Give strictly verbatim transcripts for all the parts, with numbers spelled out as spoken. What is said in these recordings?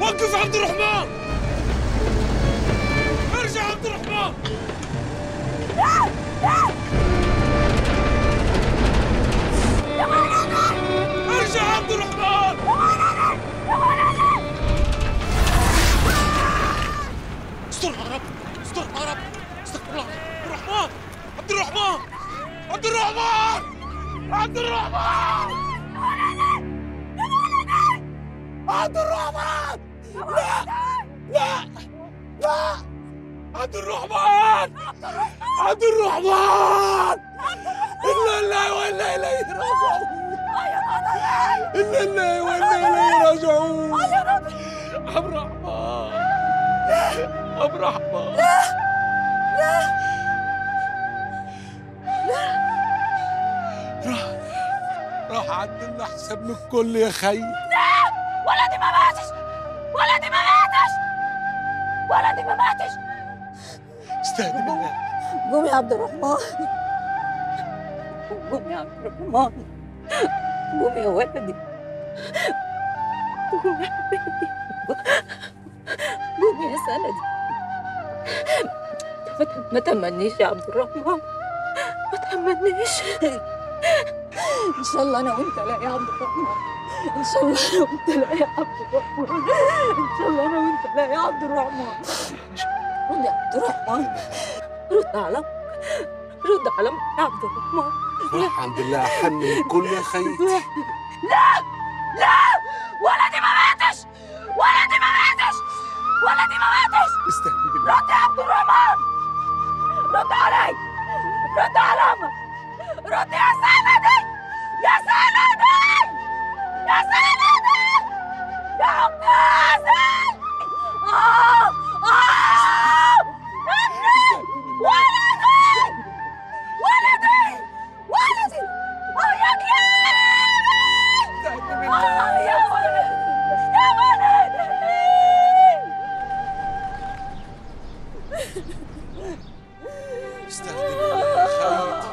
وقف عبد الرحمن! ارجع عبد الرحمن! لا لا يا ولدي! ارجع عبد الرحمن! يا ولدي! يا ولدي! استرها يا رب! استرها يا رب! استغفر الله! عبد الرحمن! عبد الرحمن! عبد الرحمن! عبد الرحمن! لا لا لا عبد الرحمن! عبد الرحمن! إنا لله وإنا إليه راجعون! إنا لله وإنا إليه راجعون! عبد الرحمن! عبد الرحمن! لا لا لا راح راح عدلنا حساب من الكل يا خي. لا ولدي ما ماتش، ولدي ما ماتش، ولدي ما ماتش. استهدي بالله. قوم يا عبد الرحمن، قوم يا عبد الرحمن، قوم يا ولدي، قوم يا حبيبي، قوم يا سندي. ما تمنيش يا عبد الرحمن، ما تمنيش. إن شاء الله أنا وأنت لا يا عبد الرحمن، إن شاء الله أنا وأنت لا يا عبد الرحمن، إن شاء الله أنا وأنت لا يا عبد الرحمن. رد يا عبد الرحمن، رد على رد على يا عبد الرحمن. الحمد لله أحن من الكل يا خي. لا لا ولدي ما ماتش، ولدي ما ماتش، ولدي ما ماتش. استهدي بالله. رد يا عبد الرحمن، رد علي، رد على أمك، رد يا سندي، يا سندي، يا سندي، يا عكازي. آه آه ابني، ولدي، ولدي، ولدي، آه يا كياني، آه يا ولدي، يا ولدي. استهدي بالله يا خي.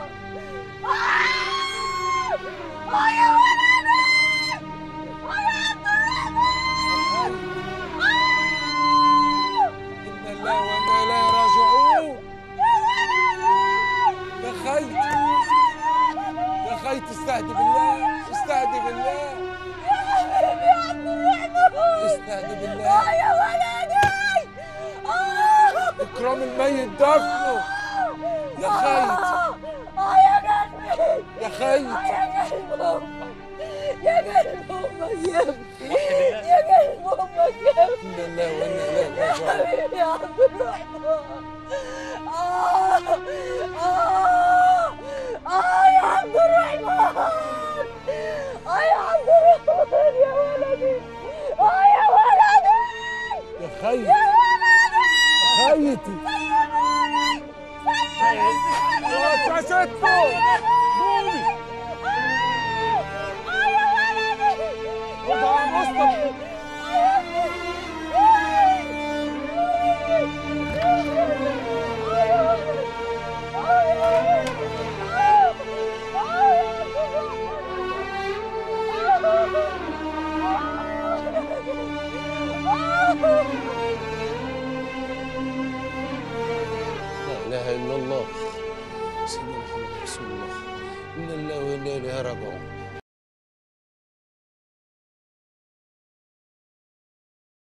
آه يا ولدي، آه يا عبد الرحمن. إنا لله وإنا إليه راجعون. يا خي يا خي استهدي بالله، استهدي بالله، يا حبيبي يا عبد الرحمن، استهدي بالله. آه يا ولدي، آه إكرام الميت دفنه. يا خي آه يا قلبي، يا خي. آه يا قلب أمك، يا قلب أمك يا ابني، يا قلب أمك يا ابني. إنا لله وإنا إليه يا راجعون. حبيبي يا عبد الرحمن. آه آه آه يا عبد الرحمن، آه يا عبد الرحمن يا ولدي، آه يا ولدي، يا خي يا ولدي، خيتي. سيبوني، سيبوني. خلاص يا ستو قومي. آه يا ولدي، يا خدها على مصطفى. لا إله إلا الله سيدنا محمد رسول الله. إنا لله وإنا إليه راجعون.